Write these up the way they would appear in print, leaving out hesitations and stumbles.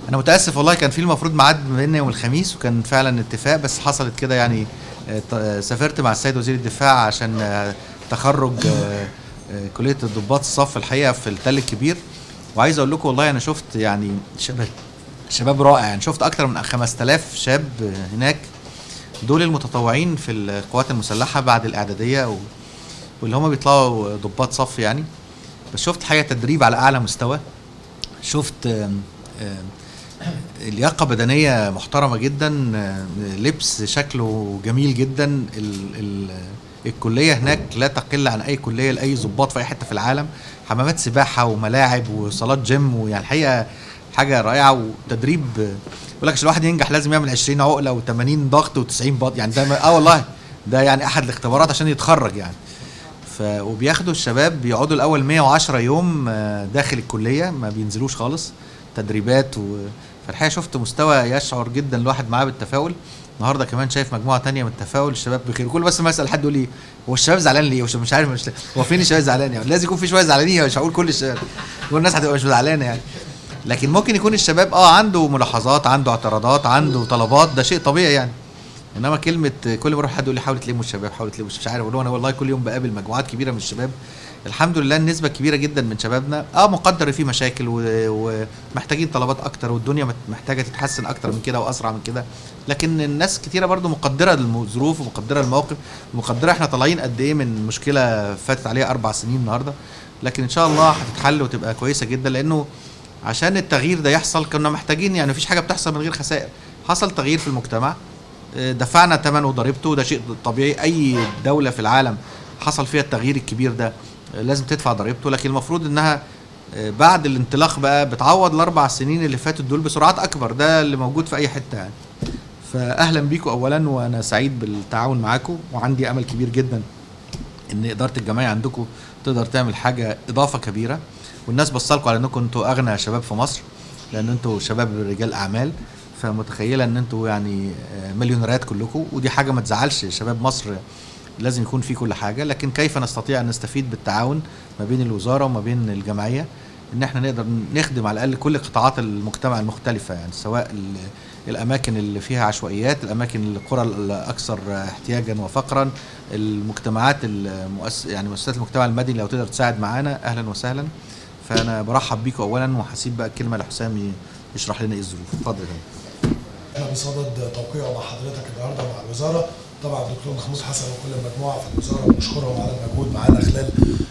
انا متاسف والله، كان في المفروض ميعاد ما بيننا يوم الخميس وكان فعلا اتفاق، بس حصلت كده يعني. سافرت مع السيد وزير الدفاع عشان تخرج كليه الضباط الصف الحقيقه في التل الكبير. وعايز اقول لكم والله انا شفت يعني شباب رائع، يعني شفت اكتر من 5000 شاب هناك. دول المتطوعين في القوات المسلحه بعد الاعداديه واللي هم بيطلعوا ضباط صف يعني. بس شفت حاجه تدريب على اعلى مستوى. شفت لياقة بدنية محترمة جدا، لبس شكله جميل جدا. الكلية هناك لا تقل عن أي كلية لأي ضباط في أي حتة في العالم. حمامات سباحة وملاعب وصالات جيم، ويعني الحقيقة حاجة رائعة. وتدريب يقول لك عشان الواحد ينجح لازم يعمل 20 عقلة و80 ضغط و90 بط، يعني ده والله ده يعني أحد الاختبارات عشان يتخرج يعني. وبياخدوا الشباب بيقعدوا الأول 110 يوم داخل الكلية، ما بينزلوش خالص تدريبات. فالحقيقه شفت مستوى يشعر جدا الواحد معاه بالتفاؤل. النهارده كمان شايف مجموعه تانية من التفاؤل، الشباب بخير. كل بس ما اسال حد يقول لي هو الشباب زعلان ليه؟ مش عارف، هو فين الشباب زعلان؟ يعني لازم يكون في شويه زعلانين، مش هقول كل الشباب، كل الناس هتبقى مش زعلانه يعني. لكن ممكن يكون الشباب عنده ملاحظات، عنده اعتراضات، عنده طلبات، ده شيء طبيعي يعني. انما كلمه كل ما اروح حد يقول لي حاولوا تلموا الشباب، حاولوا تلموا، مش عارف اقول له. انا والله كل يوم بقابل مجموعات كبيره من الشباب، الحمد لله النسبه كبيره جدا من شبابنا مقدر في مشاكل ومحتاجين طلبات اكتر، والدنيا محتاجه تتحسن اكتر من كده واسرع من كده. لكن الناس كتيره برضو مقدره الظروف ومقدره الموقف ومقدره احنا طالعين قد ايه من مشكله فاتت عليها 4 سنين النهارده. لكن ان شاء الله هتتحل وتبقى كويسه جدا، لانه عشان التغيير ده يحصل كنا محتاجين، يعني مفيش حاجه بتحصل من غير خسائر. حصل تغيير في المجتمع، دفعنا ثمن وضريبته، ده شيء طبيعي. اي دوله في العالم حصل فيها التغيير الكبير ده لازم تدفع ضريبته. لكن المفروض انها بعد الانطلاق بقى بتعوض ال4 سنين اللي فاتت دول بسرعات اكبر، ده اللي موجود في اي حته يعني. فاهلا بيكم اولا، وانا سعيد بالتعاون معاكم، وعندي امل كبير جدا ان اداره الجمعيه عندكم تقدر تعمل حاجه اضافه كبيره. والناس بصلكم على انكم انتوا اغنى شباب في مصر، لان انتوا شباب رجال اعمال، فمتخيله ان انتوا يعني مليونيرات كلكم، ودي حاجه ما تزعلش. شباب مصر لازم يكون في كل حاجه، لكن كيف نستطيع ان نستفيد بالتعاون ما بين الوزاره وما بين الجمعيه، ان احنا نقدر نخدم على الاقل كل قطاعات المجتمع المختلفه، يعني سواء الاماكن اللي فيها عشوائيات، الاماكن القرى الاكثر احتياجا وفقرا، المجتمعات يعني مؤسسات المجتمع المدني لو تقدر تساعد معانا اهلا وسهلا. فانا برحب بيكم اولا، وهسيب بقى الكلمه لحسام يشرح لنا ايه الظروف. اتفضل يا فندم. احنا بصدد توقيعه مع حضرتك النهارده مع الوزاره، طبعا الدكتور محمود حسن وكل المجموعه في الوزاره بنشكرهم على المجهود معانا خلال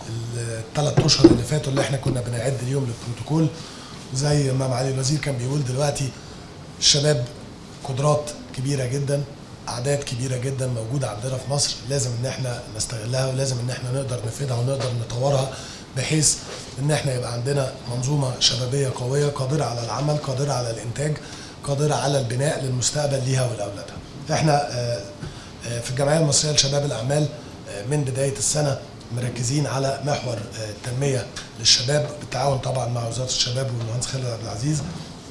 ال3 اشهر اللي فاتوا اللي احنا كنا بنعد اليوم للبروتوكول. زي ما معالي الوزير كان بيقول دلوقتي، الشباب قدرات كبيره جدا، اعداد كبيره جدا موجوده عندنا في مصر، لازم ان احنا نستغلها ولازم ان احنا نقدر نفيدها ونقدر نطورها، بحيث ان احنا يبقى عندنا منظومه شبابيه قويه قادره على العمل، قادره على الانتاج، قادره على البناء للمستقبل ليها ولاولادها. احنا في الجمعيه المصريه لشباب الاعمال من بدايه السنه مركزين على محور التنميه للشباب بالتعاون طبعا مع وزاره الشباب والمهندس خالد عبد العزيز.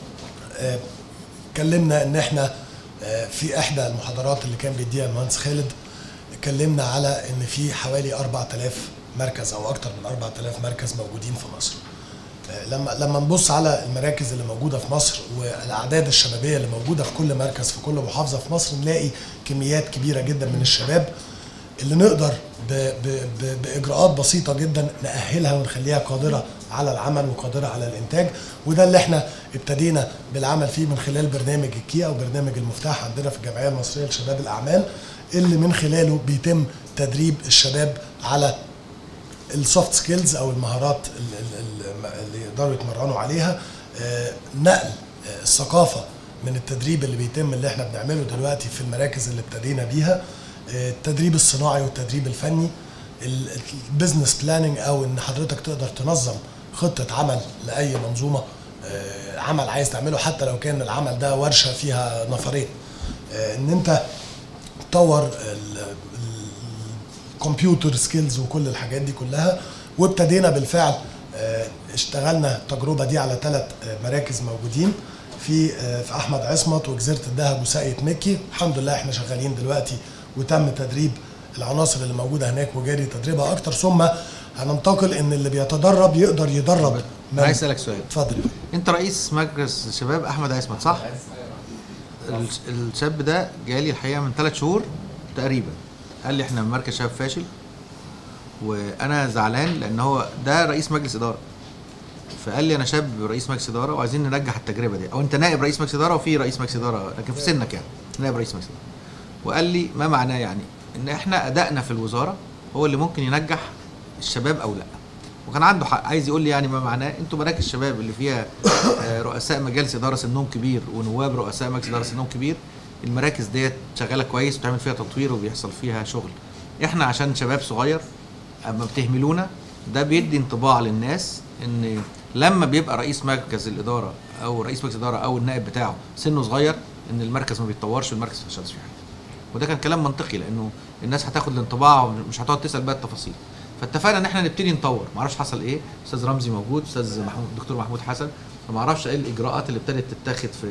اتكلمنا ان احنا في احدى المحاضرات اللي كان بيديها المهندس خالد، اتكلمنا على ان في حوالي 4000 مركز او اكتر من 4000 مركز موجودين في مصر. لما نبص على المراكز اللي موجوده في مصر والاعداد الشبابيه اللي موجوده في كل مركز في كل محافظه في مصر، نلاقي كميات كبيره جدا من الشباب اللي نقدر باجراءات بسيطه جدا ناهلها ونخليها قادره على العمل وقادره على الانتاج. وده اللي احنا ابتدينا بالعمل فيه من خلال برنامج الكيا وبرنامج المفتاح عندنا في الجمعيه المصريه لشباب الاعمال، اللي من خلاله بيتم تدريب الشباب على السوفت سكيلز او المهارات اللي يقدروا يتمرنوا عليها، نقل الثقافه من التدريب اللي بيتم اللي احنا بنعمله دلوقتي في المراكز اللي ابتدينا بيها، التدريب الصناعي والتدريب الفني، البيزنس بلاننج، او ان حضرتك تقدر تنظم خطه عمل لاي منظومه عمل عايز تعمله، حتى لو كان العمل ده ورشه فيها نفرين، ان انت تطور الكمبيوتر سكيلز وكل الحاجات دي كلها. وابتدينا بالفعل اشتغلنا التجربه دي على 3 مراكز موجودين في احمد عصمت وجزيره الدهب وساقية مكي. الحمد لله احنا شغالين دلوقتي وتم تدريب العناصر اللي موجوده هناك وجاري تدريبها اكتر، ثم هننتقل ان اللي بيتدرب يقدر يدرب انا عايز اسالك سؤال. اتفضل. انت رئيس مجلس شباب احمد عصمت صح؟ الشاب ده جالي الحقيقه من 3 شهور تقريبا، قال لي احنا مركز شباب فاشل وانا زعلان لان هو ده رئيس مجلس اداره، فقال لي انا شاب رئيس مجلس اداره وعايزين ننجح التجربه دي، او انت نائب رئيس مجلس اداره وفي رئيس مجلس اداره لكن في سنك يعني نائب رئيس مجلس اداره. وقال لي ما معناه يعني ان احنا ادائنا في الوزاره هو اللي ممكن ينجح الشباب او لا، وكان عنده حق. عايز يقول لي يعني ما معناه انتوا مراكز الشباب اللي فيها رؤساء مجالس اداره سنهم كبير ونواب رؤساء مجلس اداره سنهم كبير، المراكز ديت شغاله كويس وبتعمل فيها تطوير وبيحصل فيها شغل. احنا عشان شباب صغير اما بتهملونا ده بيدي انطباع للناس ان لما بيبقى رئيس مركز الاداره او رئيس مجلس الاداره او النائب بتاعه سنه صغير ان المركز ما بيتطورش والمركز ما بيشتغلش فيه حاجه. وده كان كلام منطقي لانه الناس هتاخد الانطباع ومش هتقعد تسال بقى التفاصيل. فاتفقنا ان احنا نبتدي نطور. ما اعرفش حصل ايه، استاذ رمزي موجود، استاذ دكتور محمود حسن، فما اعرفش ايه الاجراءات اللي ابتدت تتاخد في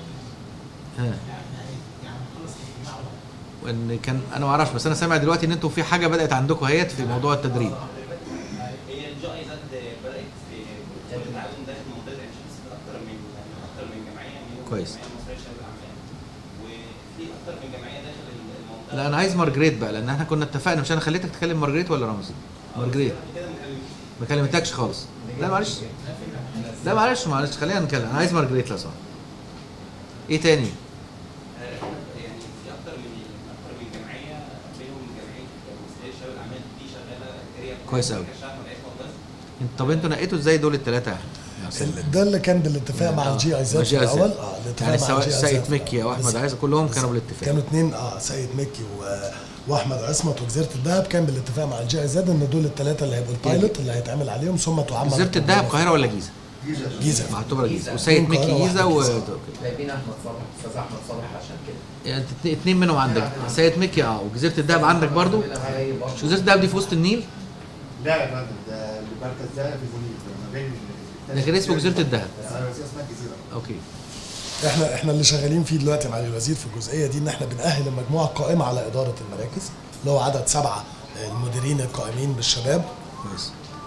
وان كان انا ما اعرفش، بس انا سامع دلوقتي ان انتوا في حاجه بدات عندكم اهيت في موضوع التدريب. هي الجائزه بدات في التعاون داخل منطقه عين شمس اكثر من جمعيه كويس. مصريه لشباب الاعمال، وفي اكثر من جمعيه داخل المنطقه. لا انا عايز مارجريت بقى، لان احنا كنا اتفقنا، مش انا خليتك تكلم مارجريت ولا رمزي؟ مارجريت ما كلمتكش خالص. لا معلش، لا معلش خلينا نتكلم. انا عايز مارجريت لو سمحت. ايه تاني؟ يعني في اكثر من جمعيه بينهم جمعيه مصريه لشباب الاعمال دي شغاله كويس قوي. طب انتوا نقيتوا ازاي دول الثلاثه؟ ده اللي كان بالاتفاق مع الجي اي زد في الاول. يعني سواء سيد مكي او احمد عايز كلهم كانوا بالاتفاق. كانوا اثنين سيد مكي واحمد عصمت وجزيره الذهب كان بالاتفاق مع الجي اي زد ان دول الثلاثه اللي هيبقوا البايلوت اللي هيتعمل عليهم ثم تعمل. جزيره الذهب القاهره ولا جيزه؟ جيزه معتبره جيزه. وسيد مكي جيزه جايبين احمد صالح، استاذ احمد صالح عشان كده. يعني اثنين منهم عندك، سيد مكي وجزيره الذهب عندك برضو. مش جزيره الذهب دي في وسط النيل؟ لا يا فندم، ده المركز ده في النيل ما بين لكن اسمه جزيره الذهب. اسمها الجزيره. اوكي. احنا اللي شغالين فيه دلوقتي مع الوزير في الجزئيه دي ان احنا بنأهل المجموعه القائمه على اداره المراكز اللي هو عدد 7 المديرين القائمين بالشباب. كويس.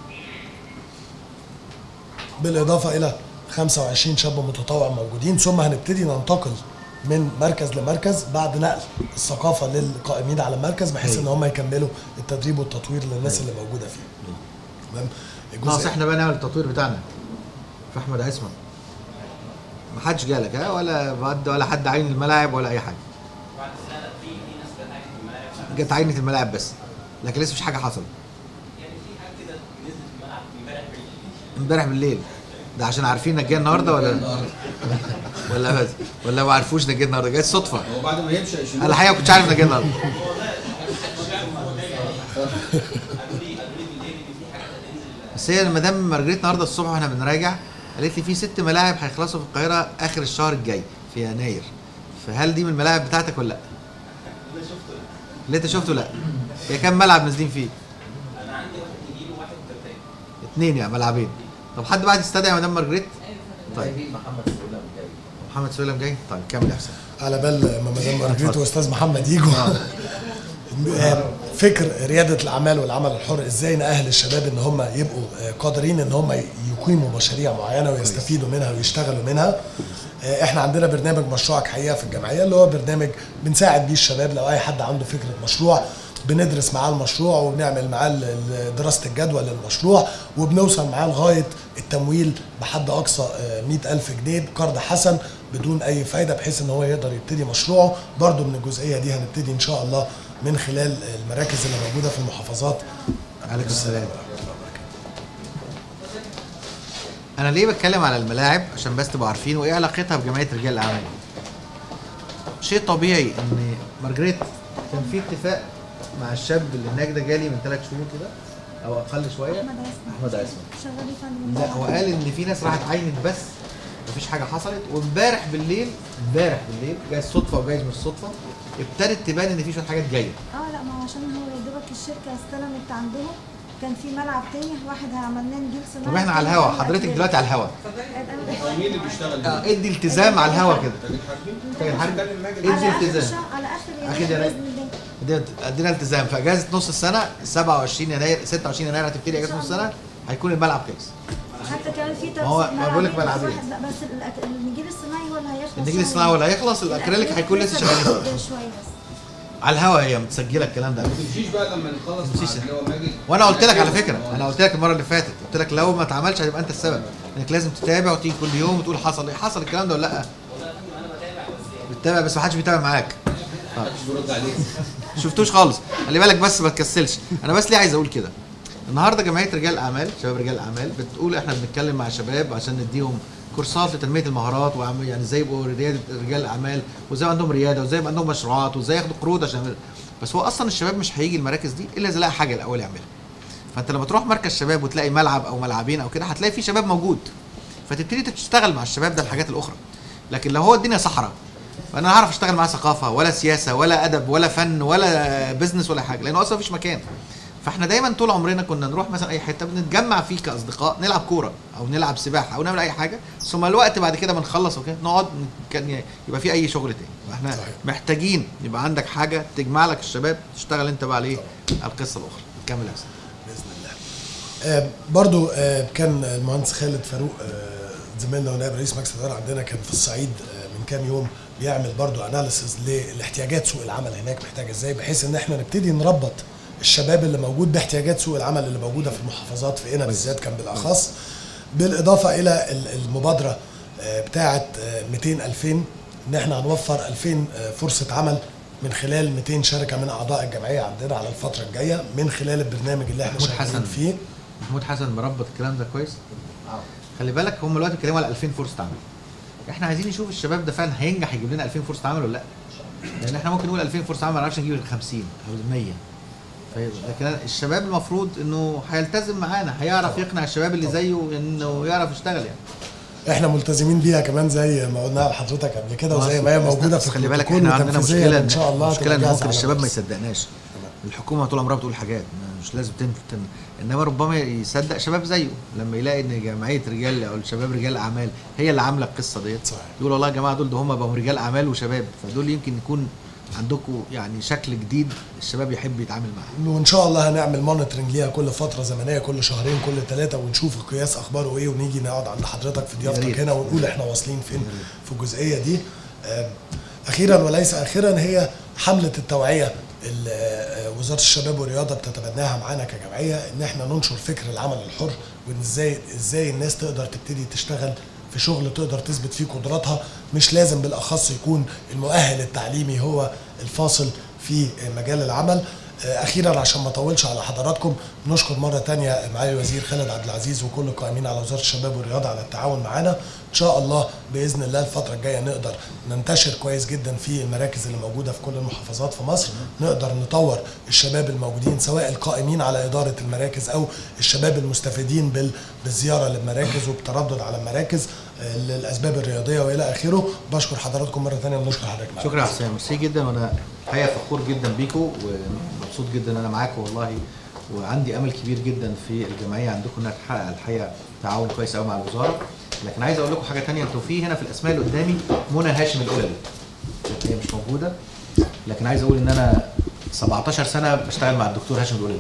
بالاضافه الى 25 شاب متطوع موجودين، ثم هنبتدي ننتقل من مركز لمركز بعد نقل الثقافه للقائمين على المركز بحيث ان هم يكملوا التدريب والتطوير للناس اللي موجوده فيه. تمام. خلاص احنا بقى نعمل التطوير بتاعنا في احمد عصمت. ما حدش جالك ولا حد عين الملاعب ولا اي حاجه؟ بعد السنه في ناس بتعين الملاعب، جت عينه الملاعب بس، لكن لسه مفيش حاجه حصلت. يعني في حاجه كده نزلت الملعب امبارح بالليل. ده عشان عارفين انك جاي النهارده ولا ما عرفوش انك جاي النهارده؟ جاي صدفه. هو بعد ما يمشي انا الحقيقه ما كنتش عارف انك جاي النهارده. بس هي المدام مارجريت النهارده الصبح واحنا بنراجع قالت لي في 6 ملاعب هيخلصوا في القاهره اخر الشهر الجاي في يناير، فهل دي من الملاعب بتاعتك ولا لا؟ اللي انت شفته لا. هي كام ملعب نازلين فيه؟ انا عندي واحد نجيل وواحد ترتاج. 2 يعني ملعبين. طب حد بعد يستدعي مدام مارجريت؟ طيب محمد سلام جاي. محمد سلام جاي؟ طيب كمل يا حسين. على بال ما مدام مارجريت واستاذ محمد يجوا فكر رياده الاعمال والعمل الحر ازاي نأهل الشباب ان هم يبقوا قادرين ان هم يقيموا مشاريع معينه ويستفيدوا منها ويشتغلوا منها. احنا عندنا برنامج مشروعك حقيقه في الجمعيه اللي هو برنامج بنساعد بيه الشباب لو اي حد عنده فكره مشروع بندرس معاه المشروع وبنعمل معاه دراسه الجدوى للمشروع وبنوصل معاه لغايه التمويل بحد اقصى 100,000 جنيه بقرض حسن بدون اي فايده بحيث ان هو يقدر يبتدي مشروعه. برضو من الجزئيه دي هنبتدي ان شاء الله من خلال المراكز اللي موجوده في المحافظات. عليكم السلام. انا ليه بتكلم على الملاعب عشان بس تبقوا عارفين وايه علاقتها بجمعيه رجال الاعمال. شيء طبيعي ان مارجريت كان في اتفاق مع الشاب اللي هناك ده جالي من 3 شهور كده او اقل شويه. احمد عصمت شغال يا فندم. لا هو قال ان في ناس راحت عينت بس مفيش حاجه حصلت، وامبارح بالليل جايز صدفه وجايز مش صدفه ابتدت تبان ان في شويه حاجات جايه. لا ما هو عشان هو يا دوبك الشركه استلمت عندهم كان في ملعب تاني واحد عملناه نجيل صناعي. طب احنا على الهوا، حضرتك دلوقتي على الهوا. مين اللي بيشتغل؟ ادي التزام على الهوا كده. ادي التزام. على اخر يناير باذن الله. ادينا التزام في اجازه نص السنه 27 يناير 26 يناير هتبتدي اجازه نص السنه هيكون الملعب كويس. حتى كمان في ما هو ما بقول لك ملعبين، بس النجيل الصناعي هو اللي هيخلص. النجيل الصناعي هو اللي هيخلص، الاكريليك هيكون لسه شغال شويه بس على الهوا، هي متسجله الكلام ده. ما تمشيش بقى لما نخلص مع اللي هو ماجد. وانا قلت لك على فكره، انا قلت لك المره اللي فاتت، قلت لك لو ما اتعملش هتبقى انت السبب، انك لازم تتابع وتيجي كل يوم وتقول حصل ايه، حصل الكلام ده ولا لا؟ والله انا بتابع بس يعني بتتابع بس ما حدش بيتابع معاك. محدش بيرد عليك. شفتوش خالص، خلي بالك بس ما تكسلش. انا بس ليه عايز اقول كده؟ النهارده جمعيه رجال الاعمال، شباب رجال الاعمال بتقول احنا بنتكلم مع شباب عشان نديهم كورسات لتنميه المهارات، يعني ازاي يبقوا رجال اعمال، وازاي عندهم رياده، وازاي يبقى عندهم مشروعات، وازاي ياخدوا قروض عشان. بس هو اصلا الشباب مش هيجي المراكز دي الا اذا لقى حاجه الاول يعملها. فانت لما تروح مركز شباب وتلاقي ملعب او ملعبين او كده، هتلاقي في شباب موجود، فتبتدي تشتغل مع الشباب ده الحاجات الاخرى. لكن لو هو الدنيا صحراء، فانا هعرف اشتغل معاه ثقافه ولا سياسه ولا ادب ولا فن ولا بزنس ولا حاجه، لانه اصلا مفيش مكان. فاحنا دايما طول عمرنا كنا نروح مثلا اي حته بنتجمع فيه كاصدقاء، نلعب كوره او نلعب سباحه او نعمل اي حاجه، ثم الوقت بعد كده بنخلص وكده نقعد كان يبقى في اي شغل تاني. فاحنا محتاجين يبقى عندك حاجه تجمع لك الشباب، تشتغل انت بقى عليه القصه الاخرى. كمل يا حسين. باذن الله. برضو كان المهندس خالد فاروق زميلنا ونائب رئيس مجلس الاداره عندنا كان في الصعيد من كام يوم بيعمل برضو اناليسز لاحتياجات سوق العمل هناك محتاجه ازاي، بحيث ان احنا نبتدي نربط الشباب اللي موجود باحتياجات سوق العمل اللي موجوده في المحافظات، في قنا بالذات كان بالاخص، بالاضافه الى المبادره بتاعه 200,000 ان احنا هنوفر 2000 فرصه عمل من خلال 200 شركه من اعضاء الجمعيه عندنا على الفتره الجايه من خلال البرنامج اللي احنا شغالين فيه. محمود حسن مربط الكلام ده كويس. خلي بالك هم دلوقتي بيتكلموا على 2000 فرصه عمل. احنا عايزين نشوف الشباب ده فعلا هينجح يجيب لنا 2000 فرصه عمل ولا لا. لان احنا ممكن نقول 2000 فرصه عمل ما نعرفش نجيب 50 او 100. لكن الشباب المفروض انه هيلتزم معانا، هيعرف يقنع الشباب اللي زيه انه يعرف يشتغل يعني. احنا ملتزمين بيها كمان زي ما قلنا لحضرتك قبل كده، وزي ما هي موجوده في خلي بالك احنا عندنا مشكله ان شاء الله مشكله ان ممكن الشباب ما يصدقناش. الحكومه طول عمرها بتقول حاجات مش لازم انما ربما يصدق شباب زيه لما يلاقي ان جمعيه رجال او الشباب رجال اعمال هي اللي عامله القصه ديت، يقول والله يا جماعه دول ده هم بقوا رجال اعمال وشباب، فدول يمكن يكون عندكم يعني شكل جديد الشباب يحب يتعامل معاه. وان شاء الله هنعمل مونيتورنج ليها كل فتره زمنيه، كل شهرين كل 3، ونشوف القياس اخباره ايه، ونيجي نقعد عند حضرتك في ضيافتك هنا ونقول احنا واصلين فين في الجزئيه دي. اخيرا وليس اخيرا، هي حمله التوعيه اللي وزاره الشباب والرياضه بتتبناها معانا كجمعيه، ان احنا ننشر فكر العمل الحر، وان ازاي الناس تقدر تبتدي تشتغل في شغل تقدر تثبت فيه قدراتها، مش لازم بالاخص يكون المؤهل التعليمي هو الفاصل في مجال العمل. اخيرا عشان ما اطولش على حضراتكم، نشكر مره ثانيه معالي الوزير خالد عبد العزيز وكل القائمين على وزاره الشباب والرياضه على التعاون معانا. ان شاء الله باذن الله الفتره الجايه نقدر ننتشر كويس جدا في المراكز اللي موجوده في كل المحافظات في مصر، نقدر نطور الشباب الموجودين سواء القائمين على اداره المراكز او الشباب المستفيدين بالزياره للمراكز وبتردد على المراكز للاسباب الرياضيه والى اخره. بشكر حضراتكم مره ثانيه ونشكر حضرتك معانا. شكرا يا حسام، ميرسي جدا، وانا الحقيقه فخور جدا بيكم ومبسوط جدا ان انا معاكم والله، وعندي امل كبير جدا في الجمعيه عندكم انها تحقق الحقيقه تعاون كويس قوي مع الوزاره. لكن عايز اقول لكم حاجه ثانيه، انتوا في هنا في الاسماء اللي قدامي منى هاشم القللي، هي مش موجوده، لكن عايز اقول ان انا 17 سنه بشتغل مع الدكتور هاشم القللي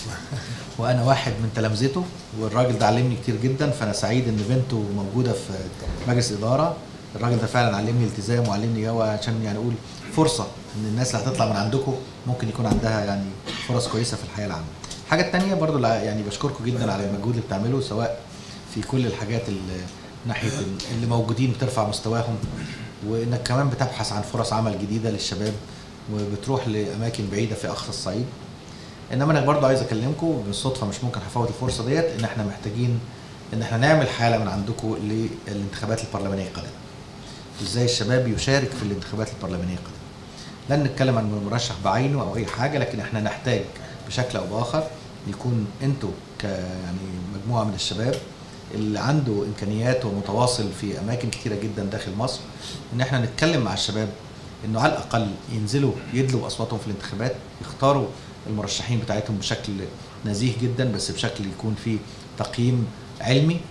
وانا واحد من تلامذته، والراجل ده علمني كتير جدا، فانا سعيد ان بنته موجوده في مجلس اداره. الراجل ده فعلا علمني التزام وعلمني هو عشان يعني اقول فرصه ان الناس اللي هتطلع من عندكم ممكن يكون عندها يعني فرص كويسه في الحياه العامه. الحاجه الثانيه برضو يعني بشكركم جدا على المجهود اللي بتعملوه، سواء في كل الحاجات اللي ناحيه اللي موجودين بترفع مستواهم، وانك كمان بتبحث عن فرص عمل جديده للشباب وبتروح لاماكن بعيده في اقصى الصعيد. انما انا برضو عايز اكلمكم بالصدفه، مش ممكن هفوت الفرصه ديت، ان احنا محتاجين ان احنا نعمل حاله من عندكم للانتخابات البرلمانيه القادمه. ازاي الشباب يشارك في الانتخابات البرلمانيه القادمه. لن نتكلم عن مرشح بعينه او اي حاجه، لكن احنا نحتاج بشكل او باخر يكون انتوا يعني مجموعه من الشباب اللي عنده امكانيات ومتواصل في اماكن كثيره جدا داخل مصر، ان احنا نتكلم مع الشباب انه على الاقل ينزلوا يدلوا اصواتهم في الانتخابات، يختاروا المرشحين بتاعتهم بشكل نزيه جدا، بس بشكل يكون فيه تقييم علمي.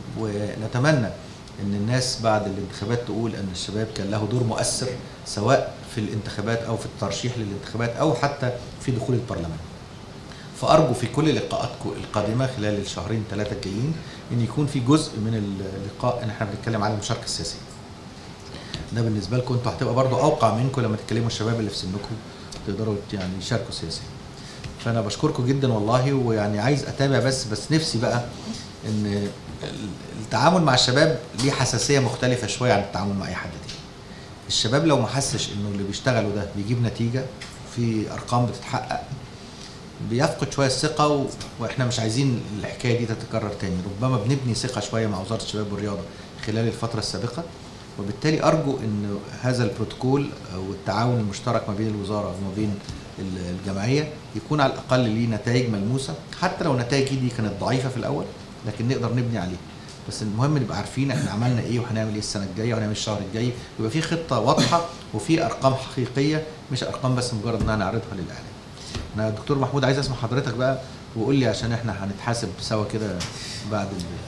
ونتمنى ان الناس بعد الانتخابات تقول ان الشباب كان له دور مؤثر سواء في الانتخابات او في الترشيح للانتخابات او حتى في دخول البرلمان. فارجو في كل لقاءاتكم القادمه خلال الشهرين 3 الجايين ان يكون في جزء من اللقاء ان احنا بنتكلم على المشاركه السياسيه. ده بالنسبه لكم انتوا هتبقى برضو اوقع منكم لما تتكلموا الشباب اللي في سنكم تقدروا يعني يشاركوا سياسيا. فانا بشكركم جدا والله، ويعني عايز اتابع بس نفسي بقى ان التعامل مع الشباب ليه حساسيه مختلفه شويه عن التعامل مع اي حد تاني. الشباب لو ما حسش انه اللي بيشتغلوا ده بيجيب نتيجه في ارقام بتتحقق بيفقد شويه الثقه، واحنا مش عايزين الحكايه دي تتكرر تاني. ربما بنبني ثقه شويه مع وزاره الشباب والرياضه خلال الفتره السابقه، وبالتالي ارجو ان هذا البروتوكول والتعاون المشترك ما بين الوزاره وما بين الجمعيه يكون على الاقل ليه نتائج ملموسه، حتى لو النتائج دي كانت ضعيفه في الاول لكن نقدر نبني عليها. بس المهم نبقى عارفين احنا عملنا ايه وهنعمل ايه السنه الجايه وهنعمل الشهر الجاي، يبقى في خطه واضحه وفي ارقام حقيقيه، مش ارقام بس مجرد ان انا نعرضها للاعلام. انا دكتور محمود عايز اسمع حضرتك بقى وقول لي عشان احنا هنتحاسب سوا كده بعد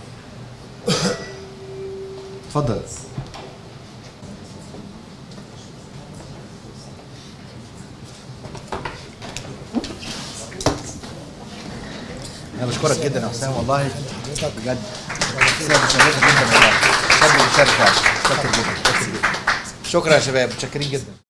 اتفضل. انا بشكرك جدا يا حسام والله بجد، شكرا جدا والله، شكرا جدا، شكرا يا شباب، متشكرين جدا.